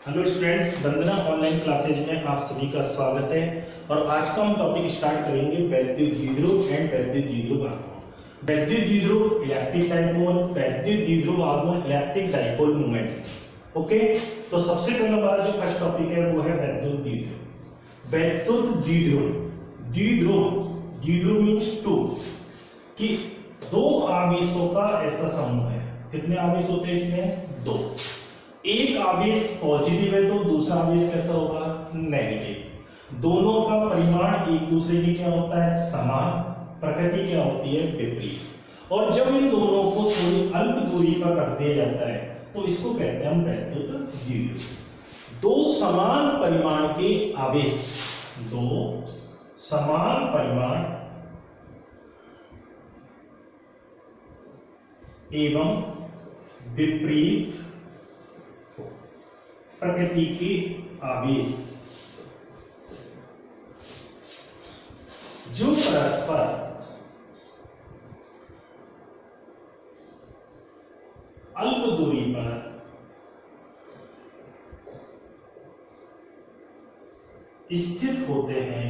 Hello students, Vandana online classes में आप सभी का स्वागत है। और आज का हम टॉपिक स्टार्ट करेंगे वैद्युत द्विध्रुव एंड वैद्युत द्विध्रुव आघूर्ण। वैद्युत द्विध्रुव इलेक्ट्रिक डाइपोल, वैद्युत द्विध्रुव आघूर्ण इलेक्ट्रिक डाइपोल मोमेंट। ओके, तो सबसे पहला बात जो फर्स्ट टॉपिक है वो है वैद्युत द्विध्रुव। वैद्युत द्विध्रुव, द्विध्रुव द्विध्रुव मींस टू, कि दो आवेशों का ऐसा समूह है। कितने आवेश होते हैं इसमें? दो। एक आवेश पॉजिटिव है तो दूसरा आवेश कैसा होगा? नेगेटिव। दोनों का परिमाण एक दूसरे की क्या होता है? समान। प्रकृति क्या होती है? विपरीत। और जब इन दोनों को थोड़ी अल्प दूरी पर कर दिया जाता है तो इसको कहते हैं हम वैद्युत द्विध्रुव। दो समान परिमाण के आवेश, दो समान परिमाण एवं विपरीत प्रकृति के आवेश जो परस्पर अल्प दूरी पर स्थित होते हैं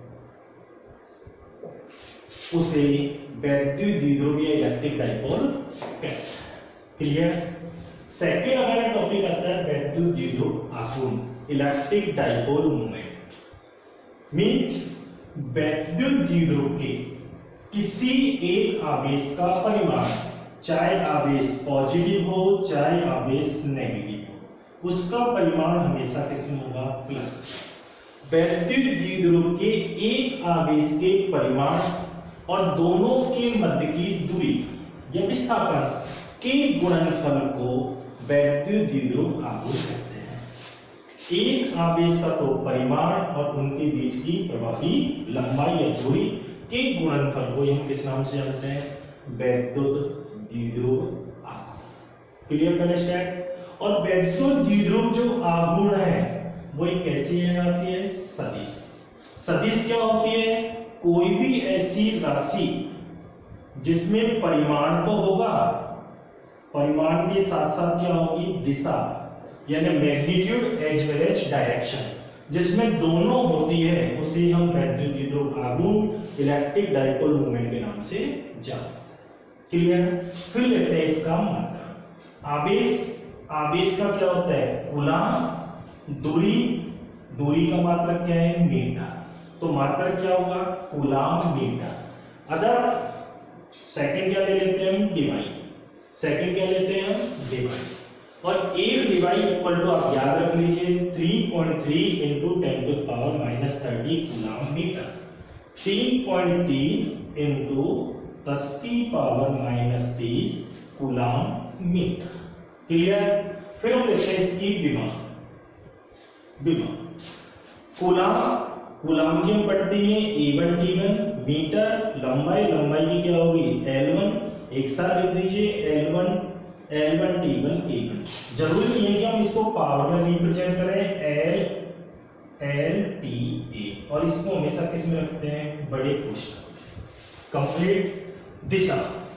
उसे वैद्युत द्विध्रुव या इलेक्ट्रिक डाइपोल कहते हैं। क्लियर? सेकेंड हमारा टॉपिक आता है वैद्युत द्विध्रुव आघूर्ण इलेक्ट्रिक डाइपोल मोमेंट। मींस वैद्युत द्विध्रुव के किसी एक आवेश का परिमाण, चाहे आवेश पॉजिटिव हो चाहे आवेश नेगेटिव हो, उसका परिमाण हमेशा किसमें होगा? प्लस। वैद्युत द्विध्रुव के एक आवेश के परिमाण और दोनों के मध्य की दूरी या विस्थापन के गुणनफल को वैद्युत द्विध्रुव आघूर्ण कहते हैं। एक आवेश का तो परिमाण और उनके बीच की प्रभावी लंबाई या दूरी के गुणनफल को हम किस नाम से जानते हैं? वैद्युत द्विध्रुव आघूर्ण। क्लियर? पहले स्टेप। और वैद्युत द्विध्रुव जो आघूर्ण है वो एक कैसी है राशि है? सदिश। सदिश क्या होती है? कोई भी ऐसी राशि जिसमें परिमाण तो होगा, परिमाण के साथ साथ क्या होगी? दिशा, यानी magnitude as well as direction, जिसमें दोनों होती है उसे हम वैद्युत द्विध्रुव आघूर्ण इलेक्ट्रिक डाइपोल मोमेंट के नाम से जानते हैं। क्लियर? फिर लेते हैं इसका मात्रक। आवेश का क्या होता है? कूलाम। दूरी का मात्रक क्या है? मीटर। तो मात्रक क्या होगा? Coulomb metre. अगर सेकंड क्या ले लेते हैं हम? डिवाई। सेकंड क्या लेते हैं हम? डिवाई। और एक डिवाई इक्वल टू, आप याद रख लीजिए, 3.3 into 10⁻³ coulomb meter. 3.3 into 10⁻³ coulomb meter. Clear? फिर हम लेते हैं इसकी विभव। कूलाम की हम पढ़ते हैं A1 T1। मीटर लंबाई की क्या होगी? L1। एक साथ लिख दीजिए L1 T1 A1। जरूरी नहीं है कि हम इसको पावर में रिप्रेजेंट करें, LTA, और इसको हमेशा किस में रखते हैं? बड़े पुष्ट। कंप्लीट। दिशा,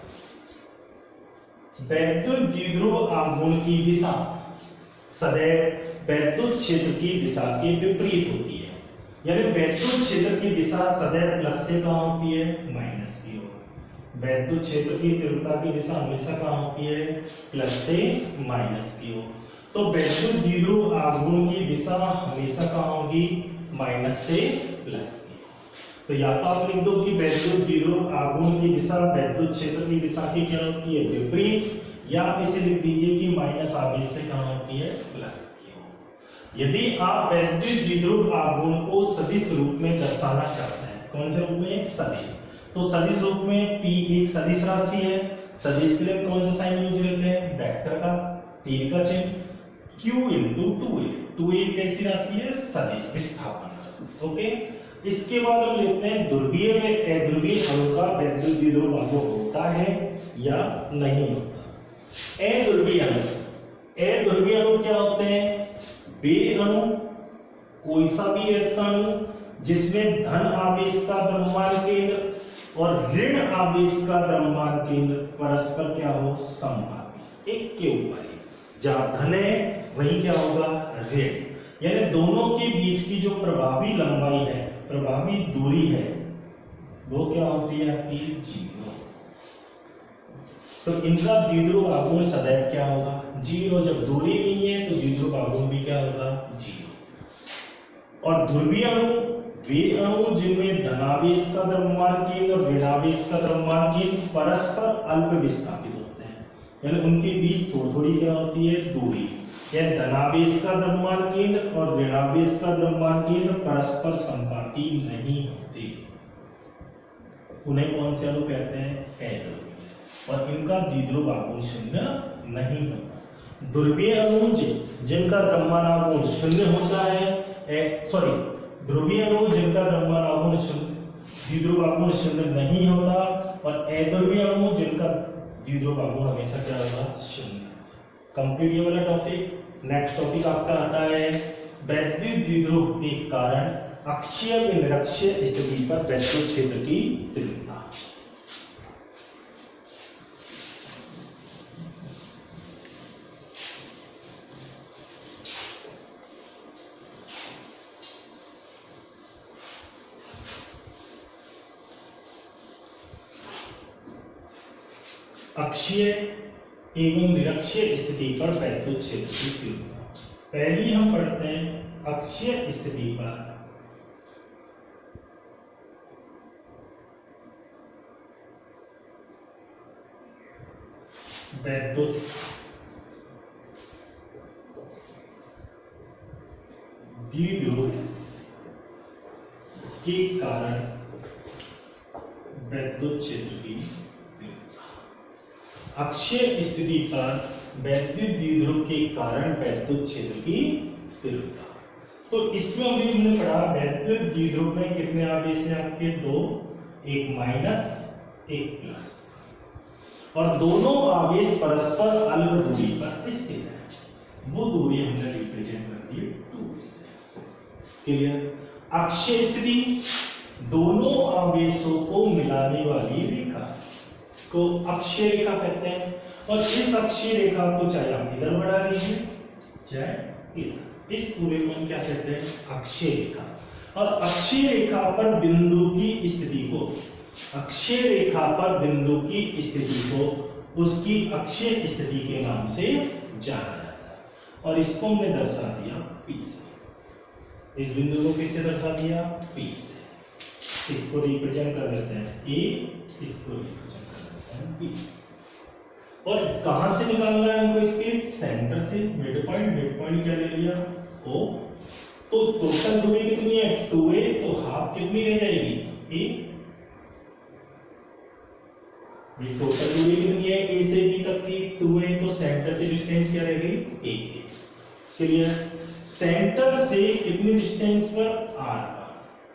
वैद्युत द्विध्रुव आघूर्ण की दिशा सदैव वैद्युत क्षेत्र की दिशा के विपरीत होती है। यानी वैद्युत क्षेत्र की दिशा सदैव प्लस से कहां होती है? माइनस की ओर। वैद्युत क्षेत्र की तीव्रता की दिशा हमेशा कहां होती है? प्लस से माइनस की ओर। तो वैद्युत द्विध्रुव आघूर्ण की दिशा हमेशा कहां होगी? माइनस से प्लस की ओर। तो या तो आप लिख दो कि वैद्युत द्विध्रुव आघूर्ण की दिशा वैद्युत क्षेत्र की दिशा की क्या होती है? विपरीत। या आप इसे लिख दीजिए कि माइनस आवेश से कहां होती है? प्लस। यदि आप वैद्युत द्विध्रुव आघूर्ण को सदिश रूप में दर्शाना चाहते हैं, कौन से रूप में? सदिश। तो सदिश रूप में P एक सदिश राशि है। सदिश के लिए कौन सा साइन यूज लेते हैं? वेक्टर का, 3 का चिन्ह। Q इंटू 2A कैसी राशि है? सदिश, विस्थापन। ओके, इसके बाद हम लेते हैं ध्रुवीय व अध्रुवीय अणु का वैद्युत द्विध्रुव आघूर्ण होता है या नहीं होता। अध्रुवीय अणु क्या होते हैं? वे अणु, कोई सा भी ऐसा अणु जिसमें धन आवेश का द्रव्यमान केंद्र और ऋण आवेश का द्रव्यमान केंद्र परस्पर क्या हो? समभावी, एक के ऊपर एक। जहां धन है वहीं क्या होगा, ऋण। यानी दोनों के बीच की जो प्रभावी लंबाई है, प्रभावी दूरी है, वो क्या होती है आपकी, 0। तो इनका द्विध्रुव आघूर्ण सदैव क्या होगा, 0। जब दूरी नहीं है तो द्विध्रुव आघूर्ण भी क्या होगा, 0। और ध्रुवीय अणु वे अणु जिनमें धनावेश का द्रव्यमान केंद्र और ऋणावेश का द्रव्यमान केंद्र परस्पर अल्प विस्थापित होते हैं, यानी उनके बीच थोड़ी थोड़ी क्या होती है, दूरी। यानी धनावेश का द्रव्यमान केंद्र और ऋणावेश का द्रव्यमान केंद्र परस्पर संपाती नहीं होते, उन्हें कौन से अणु कहते हैं, अध्रुवीय। और इनका द्विध्रुव आघूर्ण शून्य नहीं होता। ध्रुवीय अणु जिनका द्रव्यमान आघूर्ण शून्य होता है, सॉरी, ध्रुवीय अणु जिनका द्रव्यमान आघूर्ण द्विध्रुव आघूर्ण शून्य नहीं होता, और अध्रुवीय अणु जिनका द्विध्रुव आघूर्ण हमेशा क्या होगा, शून्य। कंप्लीट ये वाला टॉपिक। नेक्स्ट टॉपिक आपका आता है वैद्युत द्विध्रुव के कारण अक्षीय व निरक्षीय स्थिति पर वैद्युत क्षेत्र की तीव्रता। अक्षीय एवं निरक्षीय स्थिति पर वैद्युत क्षेत्र की तीव्रता। पहली हम पढ़ते हैं अक्षीय स्थिति पर वैद्युत द्विध्रुव के कारण वैद्युत क्षेत्र की तीव्रता। अक्षीय स्थिति पर वैद्युत द्विध्रुव के कारण वैद्युत क्षेत्र की तीव्रता। तो इसमें अभी हमने पढ़ा वैद्युत द्विध्रुव में कितने आवेश हैं आपके, 2, एक माइनस एक प्लस, और दोनों आवेश परस्पर अल्प दूरी पर स्थित है। वो दूरी हमने रिप्रेजेंट कर दी 2 से। क्लियर। अक्षीय स्थिति दोनों आवेशों को मिलाने वाली रेखा को अक्षीय रेखा कहते हैं, और इस अक्षीय रेखा को चाहे आप इधर बढ़ा लीजिए चाहे इधर, इस पूरे को हम क्या कहते हैं, अक्षीय रेखा। और अक्षीय रेखा पर बिंदु की स्थिति को, अक्षीय रेखा पर बिंदु की स्थिति को उसकी अक्षीय स्थिति के नाम से जाना जाता है, और इसको हमने दर्शा दिया P से। इस बिंदु को किससे दर्शा दिया, P से। इसको रिप्रेजेंट कर देते हैं A, इसको रिप्रेजेंट कर देते हैं B। और कहां से निकालना है हमको, इसके सेंटर से। मिड पॉइंट क्या ले लिया, O। तो टोटल दूरी कितनी है, 2a, तो हाफ कितनी रह जाएगी, a। ये टोटल दूरी कितनी है, a से b तक की 2a, तो सेंटर से डिस्टेंस क्या रहेगी, a। क्लियर। सेंटर से कितनी डिस्टेंस पर, r पर।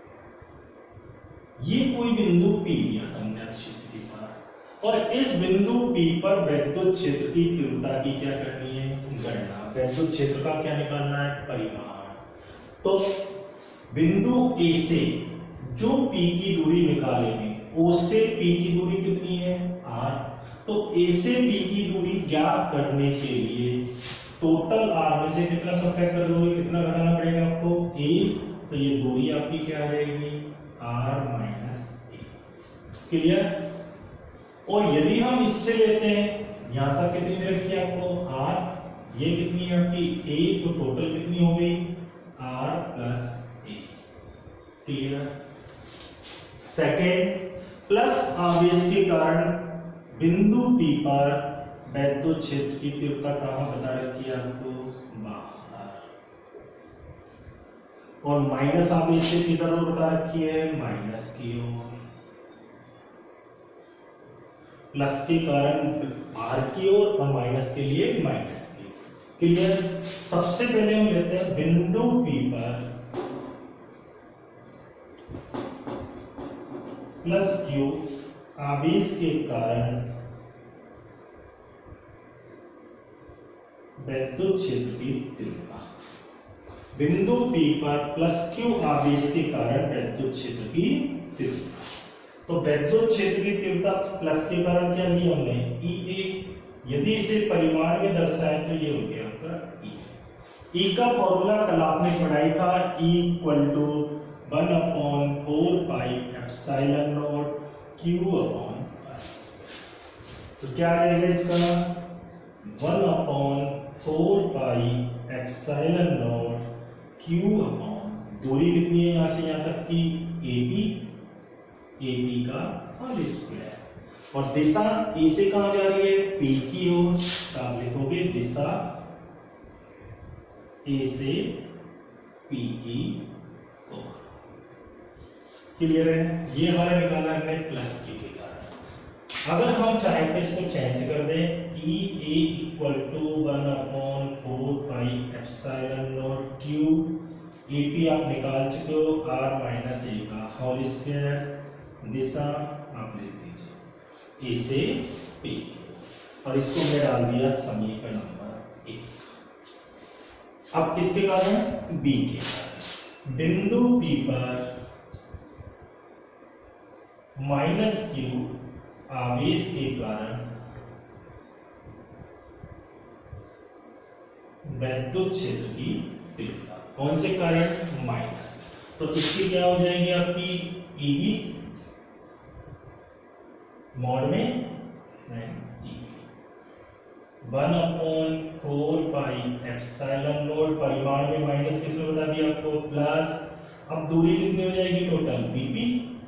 ये कोई बिंदु P लिया हमने अक्षीय स्थिति पर, और इस बिंदु P पर वैद्युत क्षेत्र की तीव्रता की क्या करनी है, गणना। वैद्युत क्षेत्र का क्या निकालना है, परिमाण। तो बिंदु A से जो P की दूरी निकालेंगे, O से P की दूरी कितनी है, R। तो A से P की दूरी ज्ञात करने के लिए टोटल R में से कितना सबट्रैक्ट करोगे, कितना घटाना पड़ेगा आपको, A। तो ये दूरी आपकी क्या रहेगी, R माइनस A। क्लियर। और यदि हम इससे लेते हैं, यहां तक कितनी दे रखी है आपको, R, ये कितनी है आपकी A, तो टोटल कितनी हो गई, R plus A। Clear. Second, plus आवेश के कारण बिंदु P पर वैद्युत क्षेत्र की तीव्रता कहां बता रखी है आपको, बाहर। और माइनस आवेश से किधर ओर बता रखी है, माइनस की ओर। प्लस के कारण बाहर की ओर और माइनस के लिए माइनस की। क्लियर। सबसे पहले हम लेते हैं बिंदु P पर प्लस Q आवेश के कारण वैद्युत क्षेत्र की तीव्रता। बिंदु P पर प्लस Q आवेश के कारण वैद्युत क्षेत्र की तीव्रता। तो वैद्युत क्षेत्र की तीव्रता प्लस के कारण क्या ली हमने, EA, यदि इसे परिमाण में दर्शाए तो ये हो गया आपका ई। ई का फॉर्मूला कल आपने पढ़ाई था, E equal to 1/4 pi epsilon not Q upon R. तो क्या आ जाएगा इसका 1/4 pi epsilon not Q upon, दूरी कितनी है यहां से यहां तक की एबी, एबी का होल स्क्वायर, और दिशा ए से कहां जा रही है पी की ओर, तो आप लिखोगे दिशा ए से पी की ओर। क्लियर है? ये हमारा निकाला है प्लस के कारण। अगर हम चाहें तो इसको चेंज कर दें, E A equal to 1/4 pi epsilon not Q, AP आप निकाल चुके हो, आर माइनस ए का होल स्क्वायर, दिशा आप लिख दीजिए ए से पी, और इसको मैं डाल दिया समीकरण नंबर 1। अब किसके कारण? बी के कारण। बिंदु पी पर माइनस क्यू आवेश के कारण वैद्युत क्षेत्र की तीव्रता, कौन से कारण? माइनस। तो इसकी क्या हो जाएगी आपकी ईबी मॉड में 1/4 पाई एप्सिलॉन नॉट, परिमाण में माइनस किसमें बता दिया आपको प्लस। अब दूरी कितनी हो जाएगी टोटल बीपी,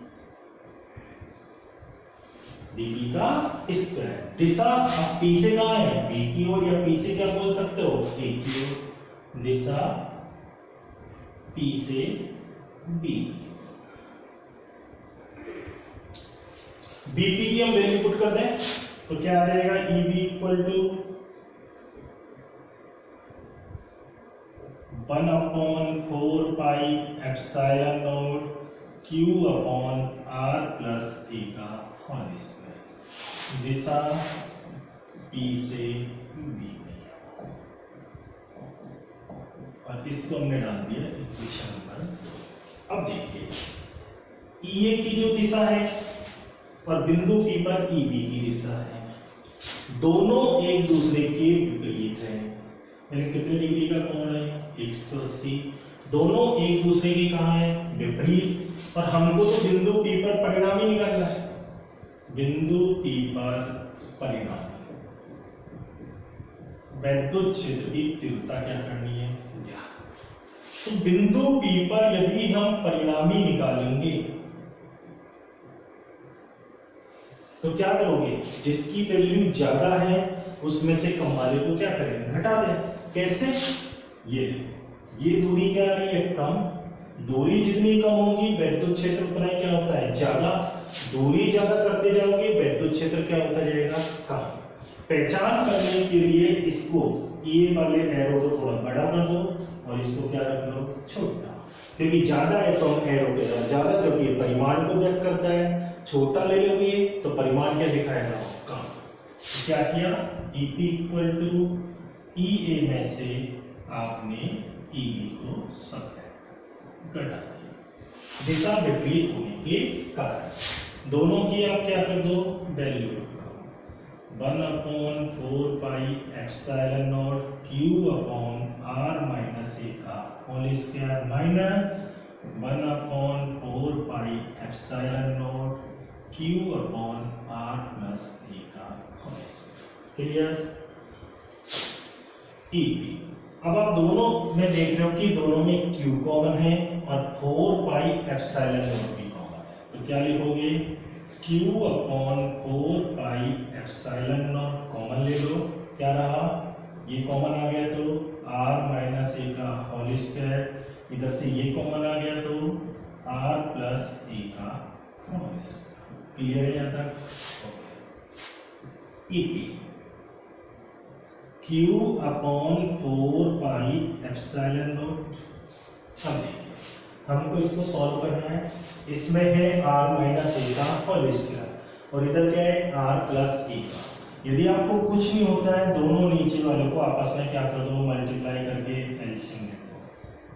बीपी का स्क्वायर। दिशा अब पी से कहां है बी की ओर, या पी से क्या बोल सकते हो ए की ओर, दिशा पी से बी। बीपी की हम वैल्यू पुट कर दें तो क्या आ जाएगा EB equal to 1/4 pi epsilon not Q upon R plus A का होल स्क्वायर, दिशा पी से बी, और इसको हमने डाल दिया इक्वेशन नंबर। अब देखिए ईए की जो दिशा है और बिंदु पी पर ईबी की दिशा है, दोनों एक दूसरे के विपरीत है। यानी कितने डिग्री का कोण है 180, दोनों एक दूसरे के कहां है विपरीत, और हमको तो बिंदु पी पर परिणामी निकालना है। बिंदु पी पर परिणामी वैद्युत क्षेत्र की तीव्रता क्या करनी है ज्ञात। तो बिंदु पी पर यदि हम परिणामी निकालेंगे तो क्या करोगे, जिसकी वैल्यू ज्यादा है उसमें से कम वाले को क्या करेंगे घटा दें। कैसे? ये दूरी क्या आ रही है कम, दूरी जितनी कम होगी वैद्युत क्षेत्र उतना ही क्या होता है ज्यादा, दूरी ज्यादा करते जाओगे वैद्युत क्षेत्र क्या होता जाएगा कम। पहचान करने के लिए इसको ये वाले एरो को थोड़ा बड़ा कर दो और इसको क्या रख लो छोटा, क्योंकि ज्यादा है तो हम एरो के साथ ज्यादा, क्योंकि परिमाण को व्यक्त करता है। छोटा ले लोगे तो परिमाण क्या दिखाएगा कम। क्या किया ईपी इक्वल टू ईए में से आपने ईबी को सब्ट्रैक्ट घटा दिया, दिशा विपरीत होने के कारण। दोनों की आप क्या कर दो value 1/4 pi epsilon not Q upon R minus A का whole square minus 1/4 pi epsilon not Q upon R plus A का होल स्क्वायर। क्लियर? ईपी अब आप दोनों में देख रहे हो कि दोनों में क्यू कॉमन है और 4 पाई एप्सिलॉन नॉट भी कॉमन है, तो क्या लिखोगे Q upon 4 pi epsilon not common ले लो, क्या रहा ये कॉमन आ गया तो आर माइनस ए का होल स्क्वायर, इधर से ये कॉमन आ गया तो आर प्लस ए का होल स्क्वायर। क्लियर है यहां तक? EP Q upon 4 pi epsilon not. अब देखिए हमको इसको सॉल्व करना है, इसमें है आर माइनस ए का होल स्क्वायर और इधर क्या है आर प्लस ए का। यदि आपको कुछ नहीं होता है दोनों नीचे वालों को आपस में क्या कर दो मल्टीप्लाई करके एलसीएम लिख दो,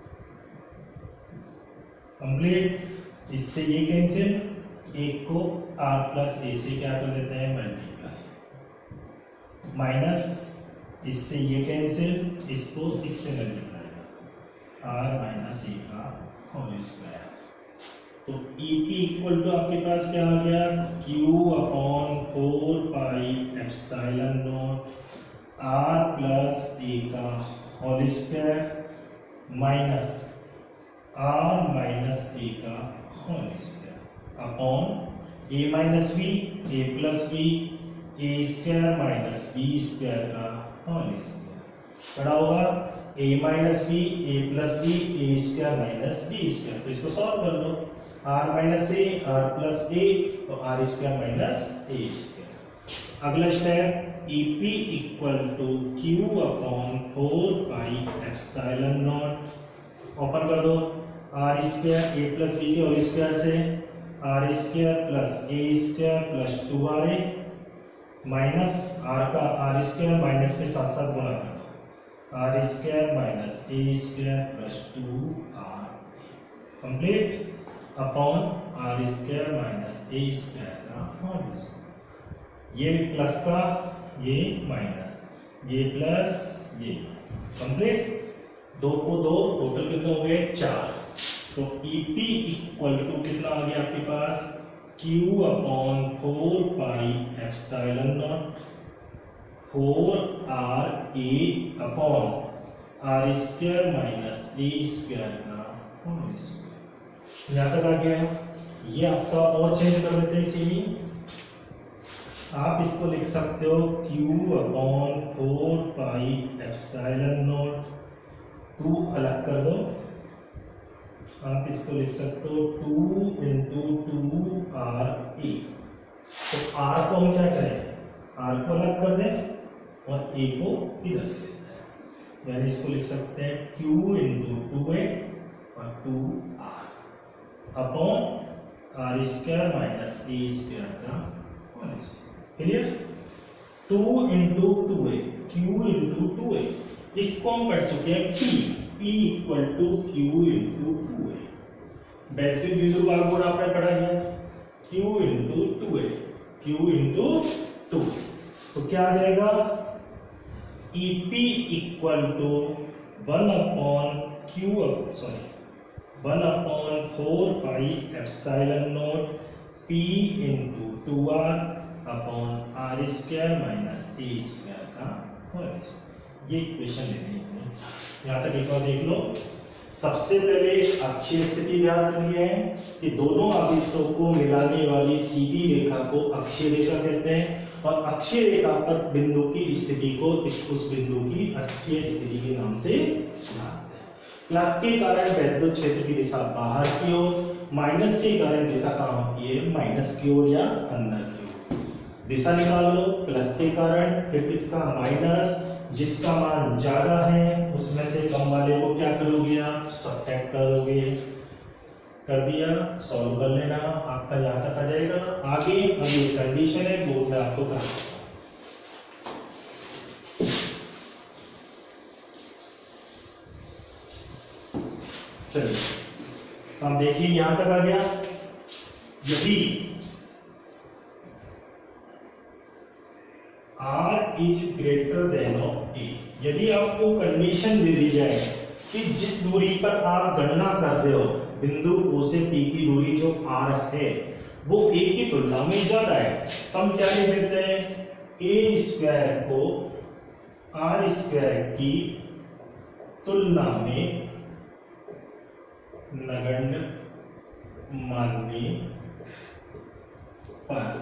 कंप्लीट। इससे ये कैंसिल, एक को आर प्लस ए से क्या कर देते हैं मल्टीप्लाई, माइनस इससे ये कैंसिल, इसको इससे मल्टीप्लाई आर माइनस ए का होल स्क्वायर। तो EP इक्वल टू आपके पास क्या आ गया, Q upon 4 pi epsilon not R plus A का whole square minus R minus A का whole square upon A minus B A plus B A square minus B square का whole square बड़ा होगा a minus B A plus B A square minus B square. तो इसको solve कर लो, r minus A R plus A तो R square minus A square. अगला step EP equal to Q upon 4 pi epsilon not, open कर दो R square A plus B के whole square से R square plus A square plus 2RA minus R का R square minus के साथ साथ गुणा कर दो R square minus A square plus 2RA complete upon R square minus A square का होल स्क्वायर। ये प्लस का ये माइनस ये प्लस ये कंप्लीट, दो को दो टोटल कितने हो गए 4। तो EP इक्वल टू कितना आ गया आपके पास Q upon 4 pi epsilon not 4RA upon R square minus A square का होल स्क्वायर। यहाँ तक आ गया। ये आपका और चेंज कर देते हैं इसीलिए आप इसको लिख सकते हो Q upon 4 pi epsilon not 2 अलग कर दो, आप इसको लिख सकते हो 2 इंटू 2RA। तो R को हम क्या करें, R को अलग कर दें और A को इधर ले लेते हैं, यानी इसको लिख सकते हैं Q इंटू 2A और 2R upon R square minus A square का whole square. Clear, 2 into 2A Q into 2A, इसको हम पढ़ चुके हैं P equal to Q into 2A। Battery द्विध्रुव भाग गुण आपने पढ़ा है Q into 2A Q into 2। तो क्या आ जाएगा EP equal to 1 upon 4 pi epsilon not P into 2R upon R square minus A square का होल स्क्वायर। ये इक्वेशन लेनी है। यहाँ तक एक बार देख लो। सबसे पहले अक्षीय स्थिति ध्यान रखनी है कि दोनों आवेशों को मिलाने वाली सीधी रेखा को अक्षीय रेखा कहते हैं और अक्षीय रेखा पर बिंदु की स्थिति को उस बिंदु की अक्षीय स्थिति के नाम से जानते हैं। प्लस के कारण वैद्युत क्षेत्र की दिशा बाहर की ओर, माइनस के कारण दिशा कहाँ होती है, माइनस की ओर या अंदर की ओर। दिशा निकाल लो, प्लस के कारण फिर किसका माइनस, जिसका मान ज्यादा है उसमें से कम वाले को क्या करोगे आप सब्ट्रैक्ट कर दोगे। कर दिया, सॉल्व कर लेना, आपका यहाँ तक आ जाएगा। आगे अब ये कंडीशन है वो मैं आपको करा। चलिए अब देखिए यहां तक आ गया। यदि R is greater than of A, यदि आपको कंडीशन दे दी जाए कि जिस दूरी पर आप गणना कर रहे हो बिंदु O से P की दूरी जो R है वो A की तुलना में ज्यादा है, तो हम क्या लिख देते हैं A स्क्वायर को R स्क्वायर की तुलना में नगण्य मानने पर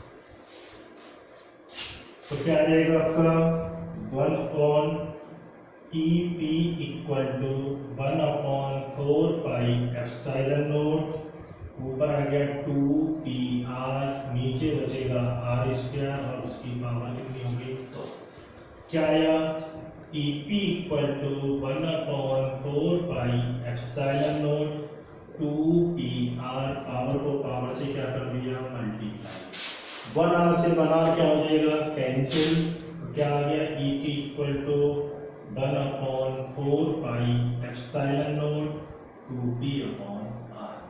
तो क्या आ जाएगा आपका 1 upon EP equal to 1 upon 4 pi epsilon not, ऊपर आ गया 2PR, नीचे बचेगा R स्क्वायर और उसकी पावर कितनी होगी तो क्या आया EP equal to 1 upon 4 pi epsilon not 2PR, power को पावर से क्या कर दिया मल्टीप्लाई, 1R से 1R क्या हो जाएगा कैंसिल, तो क्या आ गया EP equal to 1 upon 4 pi epsilon not 2P upon R।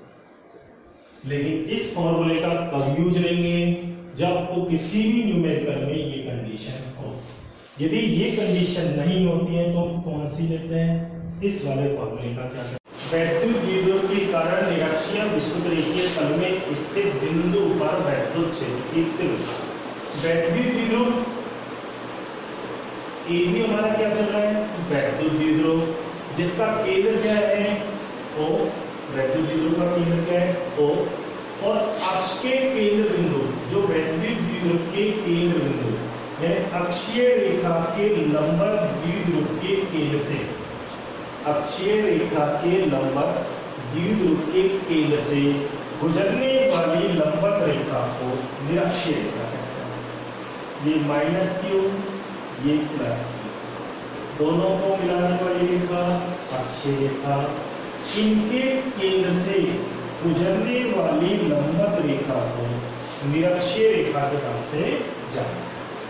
लेकिन इस फॉर्मूले का कब यूज लेंगे, जब तो किसी भी न्यूमेरिकल में ये कंडीशन यदि ये कंडीशन नहीं होती है तो हम कौन सी लेते हैं, इस वाले फॉर्मूले का क्या करते हैं। वैद्युत द्विध्रुव के कारण निरक्षीय विषुवत रेखीय तल में स्थित बिंदु पर वैद्युत क्षेत्र की तीव्रता। वैद्युत द्विध्रुव ए भी हमारा क्या चल रहा है, वैद्युत द्विध्रुव, जिसका केंद्र क्या है O, वैद्युत द्विध्रुव का केंद्र क्या है O, और अक्ष के केंद्र बिंदु जो वैद्युत द्विध्रुव के केंद्र बिंदु यानी अक्षीय रेखा के लंबवत द्विध्रुव के केंद्र से, अक्षीय रेखा के लंबवत द्विध्रुव के केंद्र से गुजरने वाली लंबवत रेखा को निरक्षीय रेखा कहते हैं। ये माइनस क्यू, ये प्लस क्यू, दोनों को मिलाने वाली रेखा अक्षीय रेखा, इनके केंद्र से गुजरने वाली लंबवत रेखा को निरक्षीय रेखा के नाम से जाना।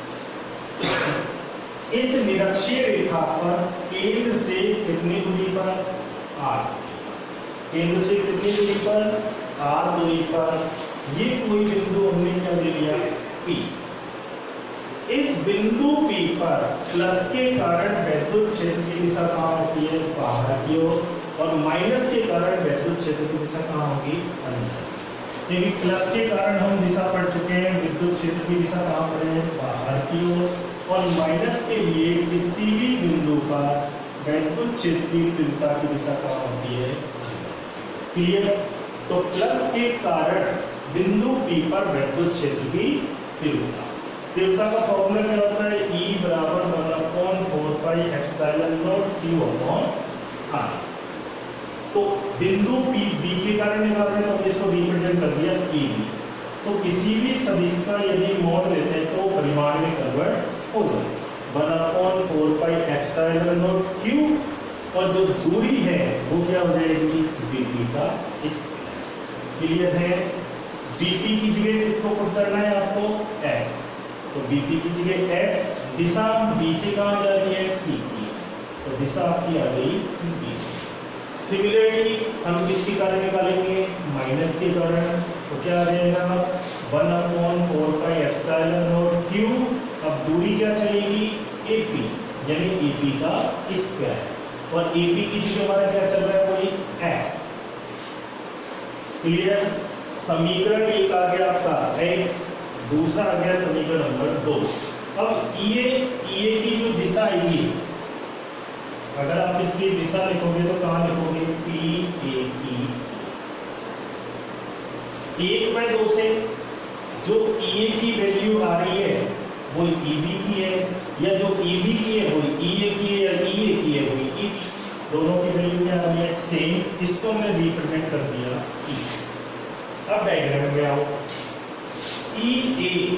इस निरक्षीय रेखा पर केंद्र से कितनी दूरी पर, r, केंद्र से कितनी दूरी पर, r दूरी पर ये कोई बिंदु हमने क्या ले लिया P। इस बिंदु P पर प्लस के कारण वैद्युत क्षेत्र की दिशा कहाँ होती है, बाहर की ओर, और माइनस के कारण वैद्युत क्षेत्र की दिशा कहाँ होगी, अंदर। क्योंकि प्लस के कारण हम दिशा पढ़ चुके हैं, विद्युत क्षेत्र की दिशा कहाँ पर है, बाहर की ओर, और माइनस के लिए किसी भी बिंदु पर वैद्युत क्षेत्र की तीव्रता की दिशा कहाँ होती है, क्लियर। तो प्लस के कारण बिंदु P पर वैद्युत क्षेत्र की तीव्रता, तीव्रता का फॉर्मूला क्या होता है, E बराबर 1/4 pi epsilon not Q upon r। तो बिंदु B के कारण निकाल रहे हैं तो इसको रिप्रेजेंट कर दिया EB। तो किसी भी सदिश का यदि मोड लेते हैं तो परिमाण में कन्वर्ट हो जाए 1/4 पाई एप्सिलॉन नॉट Q, और जो दूरी है वो क्या हो जाएगी BP का स्क्वायर। क्लियर है। BP की जगह किसको पुट करना है आपको, x, तो BP की जगह x, दिशा B से कहाँ जा रही है P की, तो दिशा आपकी आ गई B। सिमिलरली हम किसके कारण निकालेंगे, माइनस के कारण, तो क्या आ जाएगा 1/4 पाई एप्सिलॉन नॉट Q। अब दूरी क्या चलेगी AP, यानी AP का स्क्वायर, और AP की जगह हमारा क्या चल रहा है कोई x। क्लियर। समीकरण एक आ गया आपका एक, दूसरा आ गया समीकरण नंबर 2। अब EA की जो दिशा आएगी, अगर आप इसकी दिशा लिखोगे तो कहां लिखोगे, PA की 1/2 से जो EA की वैल्यू आ रही है वो EB की है, या जो EB की है वो EA की है, या EA की है वो EB, दोनों की वैल्यू क्या आ रही है सेम। इसको हमने रिप्रेजेंट कर दिया E। अब डायग्राम में आओ, EA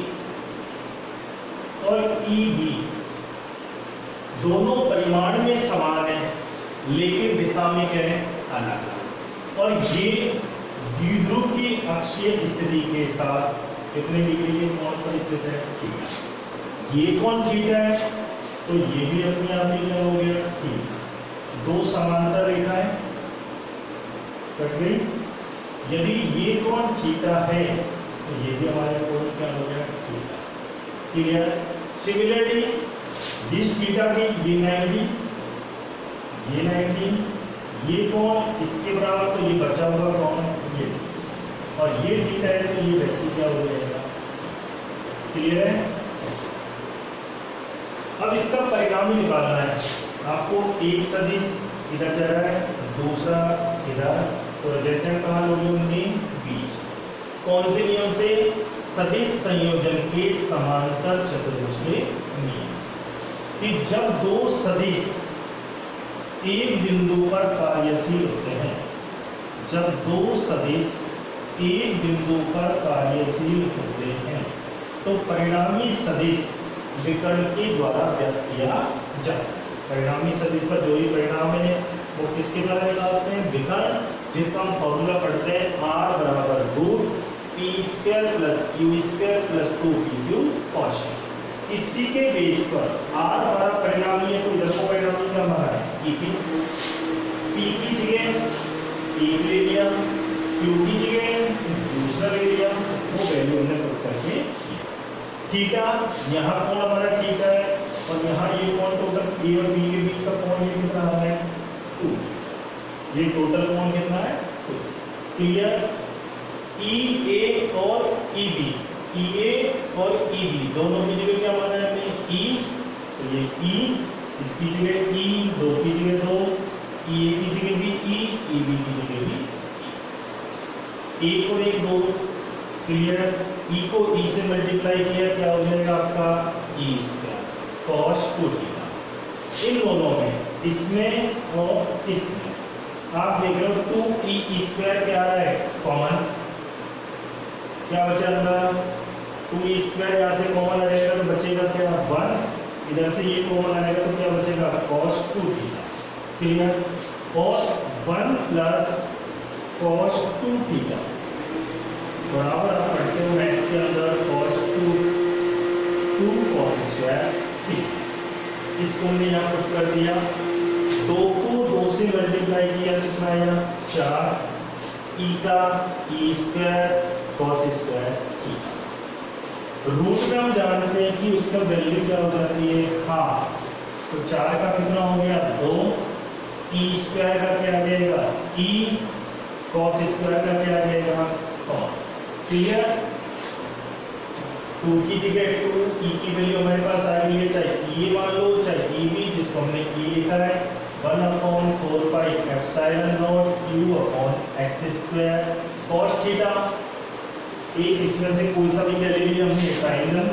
और EB दोनों परिमाण में समान है लेकिन दिशा में क्या है अलग, और ये द्विध्रुव की अक्षीय स्थिति के साथ कितने डिग्री के कोण पर स्थित है, थीटा। ये कोण थीटा है तो ये भी अपने आप ही क्या हो गया थीटा। दो समांतर रेखाएं कट गई। यदि ये कोण थीटा है तो ये भी हमारे कोण क्या हो गया थीटा। क्लियर। सिमिलरली जिस थीटा की ये 90, ये कोण इसके बराबर, तो ये बचा हुआ कोण ये, और ये थीटा है तो ये वैसे क्या हो जाएगा। क्लियर है। अब इसका परिणाम ही निकालना है आपको। एक सदिश इधर जा रहा है, दूसरा इधर, तो रिजल्टेंट कहाँ लोगे उनके बीच। कौन से नियम से, सदिश संयोजन के समांतर चतुर्भुज के नियम से, कि जब दो सदिश एक बिंदु पर कार्यशील होते हैं, जब दो सदिश एक बिंदु पर कार्यशील होते हैं तो परिणामी सदिश विकर्ण के द्वारा व्यक्त किया जाता है। परिणामी सदिश का जो ही परिणाम है वो किसके द्वारा निकालते हैं, विकर्ण, जिसका हम फॉर्मूला पढ़ते हैं r बराबर root p² plus q² plus 2pq cos। इसी के बेस पर r हमारा परिणामी है तो इधर को परिणामी क्या हमारा है EP। P की जगह एक ले लिया, Q की जगह दूसरा ले लिया, वो वैल्यू हमने पुट करके किया। थीटा, यहाँ कोण हमारा थीटा है और यहाँ ये कोण टोटल ए और बी के बीच का कोण ये कितना है 2, ये टोटल कोण कितना है 2। क्लियर। ई ए और ई बी, ई ए और ई बी दोनों की जगह क्या माना है हमने ई, तो ये ई, इसकी जगह ई, 2 की जगह 2, ई ए की जगह भी ई बी की जगह भी ई, 1 और 1 2। क्लियर। ई को ई से मल्टीप्लाई किया क्या हो जाएगा आपका ई स्क्वायर cos 2 थीटा। इन दोनों में, इसमें और इसमें आप देख रहे हो 2e स्क्वायर क्या आ रहा है कॉमन, क्या बचा अंदर 2e स्क्वायर, यहाँ से कॉमन आ जाएगा तो बचेगा क्या 1, इधर से ये कॉमन आएगा तो क्या बचेगा cos 2 थीटा। क्लियर। और 1 प्लस cos 2 थीटा बराबर आप पढ़ते हो मैथ्स के अंदर cos 2 cos स्क्वायर थीटा। इसको हमने यहाँ पुट कर दिया, 2 को 2 से मल्टीप्लाई किया कितना आया 4, ई का E square cos square theta. Root में हम जानते हैं कि उसका वैल्यू क्या हो जाती है हाफ, तो 4 का कितना हो गया 2, ई स्क्वायर का क्या आ जाएगा ई, cos स्क्वायर का क्या आ जाएगा cos। क्लियर। 2 की जगह 2, ई की वैल्यू हमारे पास आ गई है, चाहे ई मान लो चाहे ई बी, जिसको हमने ई लिखा है 1/4 pi epsilon not q upon X square cos theta. एक इसमें से कोई सा भी ले लीजिए हमने ट्रायंगल,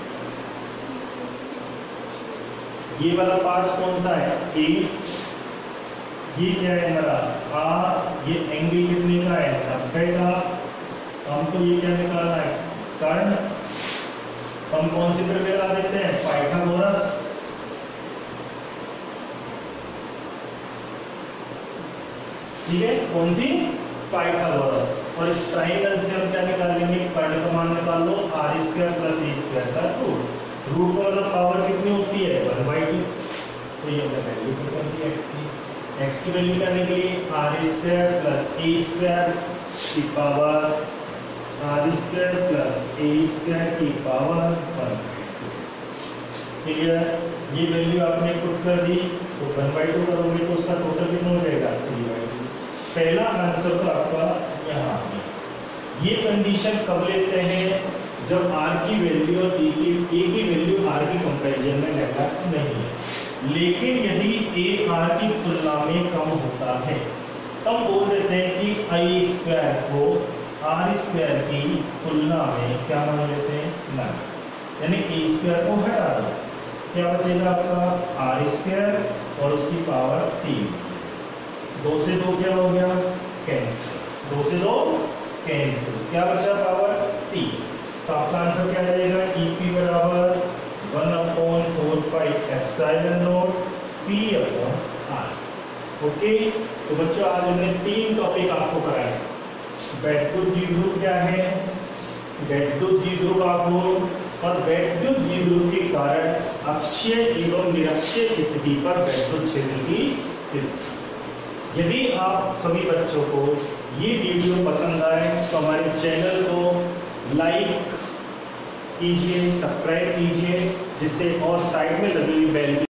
ये वाला पार्ट कौन सा है ए, ये क्या है हमारा आर, ये एंगल कितने का है 90 का। हमको ये क्या निकालना है कर्ण, हम कौन सी पर लगा देते हैं पाइथागोरस। ठीक है, कौन सी पाइथागोरस। और इस ट्रायंगल से हम क्या निकालेंगे कर्ण का मान निकाल लो R square plus A square का रूट। रूट का मतलब पावर कितनी होती है 1/2, तो ये हमने वैल्यू पुट कर दी एक्स की वैल्यू करने के लिए R square plus A square की power R square plus A square की पावर 1/2। क्लियर। ये वैल्यू आपने पुट कर दी तो 1/2 करोगे तो उसका टोटल कितना हो जाएगा 3/2। पहला आंसर तो आपका यहाँ आ गया। ये कंडीशन कब लेते हैं जब आर की वैल्यू और ए की वैल्यू आर की कंपैरिजन में नेगलेक्ट नहीं है। लेकिन यदि ए आर की तुलना में कम होता है तब बोल देते हैं कि आई स्क्वायर को आर स्क्वायर की तुलना में क्या मान लेते हैं ना, यानी ए स्क्वायर को हटा दो, क्या बचेगा आपका आर स्क्वायर और उसकी पावर 3। 2 से 2 क्या हो गया कैंसिल, 2 से 2 कैंसिल, क्या बचा पावर 3। तो आपका आंसर क्या रहेगा ई पी बराबर 1/4 pi epsilon not P upon R. Okay, तो बच्चों आज हमने 3 टॉपिक आपको कराए। वैद्युत द्विध्रुव क्या है, वैद्युत द्विध्रुव आघूर्ण और वैद्युत द्विध्रुव के कारण अक्षीय एवं निरक्षीय स्थिति पर वैद्युत क्षेत्र की तीव्रता। यदि आप सभी बच्चों को ये वीडियो पसंद आए तो हमारे चैनल को लाइक कीजिए, सब्सक्राइब कीजिए, जिससे और साइड में लगी हुई बेल